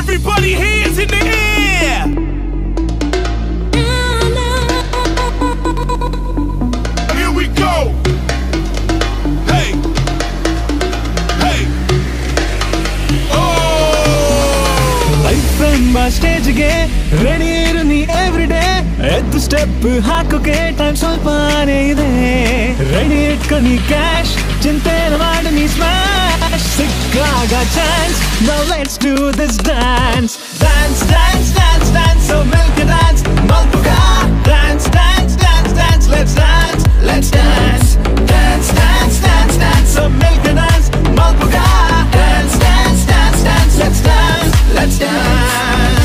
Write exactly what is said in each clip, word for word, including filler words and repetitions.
Everybody hands in the air. Here we go. Hey. Hey. Oh. Life ಎಂಬ ಸ್ಟೇಜ್ಗೆ ready ಇರು ನೀ everyday ಎದ್ದು step ಹಾಕೋಕೆ ಟೈಮ್ ಸ್ವಲ್ಪನೇ ಇದೆ ರೆಡಿ ಇಟ್ಕೊನಿ ಕ್ಯಾಶ್ ಚಿಂತೆನ ಮಾಡಿ ನೀ ಸ್ಮ್ಯಾಶ್ ಸಿಕ್ಕಾಗ chance now let's do this dance dance dance dance dance so milk dance malpuga dance dance dance dance let's dance let's dance dance dance dance dance so milk dance malpuga dance dance dance dance let's dance let's dance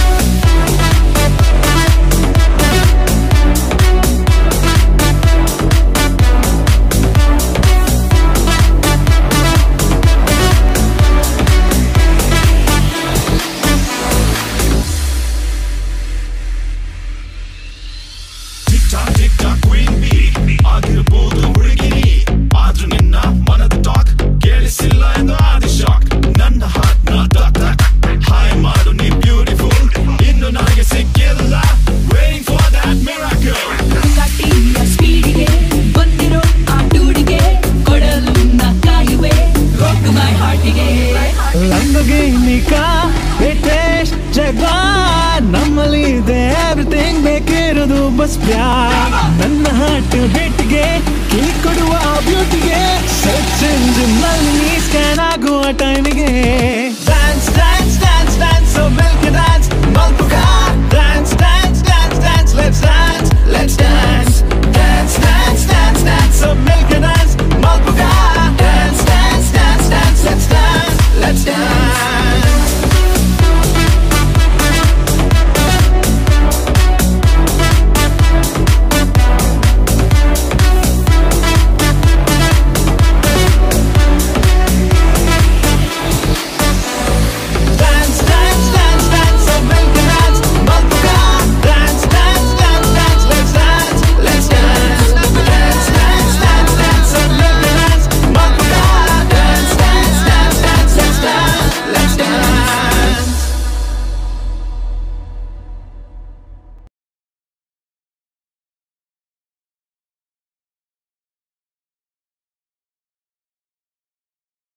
ನಮ್ಮಲ್ಲಿದೆ everything ಬೇಕಿರೋದು ಬಸ್ ಪ್ಯಾರ್ ನನ್ನ heart ಬಿಟ್ಟಿಗೆ key ಕೊಡುವ ಬ್ಯೂಟಿಗೆ search engine ನಲ್ಲಿ scan ಆಗುವ ಟೈಮಿಗೆ dance dance dance dance so milk dance ಮಲ್ಪುಗ